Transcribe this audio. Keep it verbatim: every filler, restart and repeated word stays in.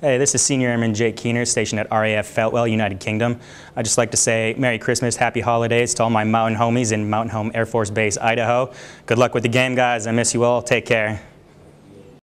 Hey, this is Senior Airman Jake Kienert, stationed at R A F Feltwell, United Kingdom. I'd just like to say Merry Christmas, Happy Holidays to all my mountain homies in Mountain Home Air Force Base, Idaho. Good luck with the game, guys. I miss you all. Take care.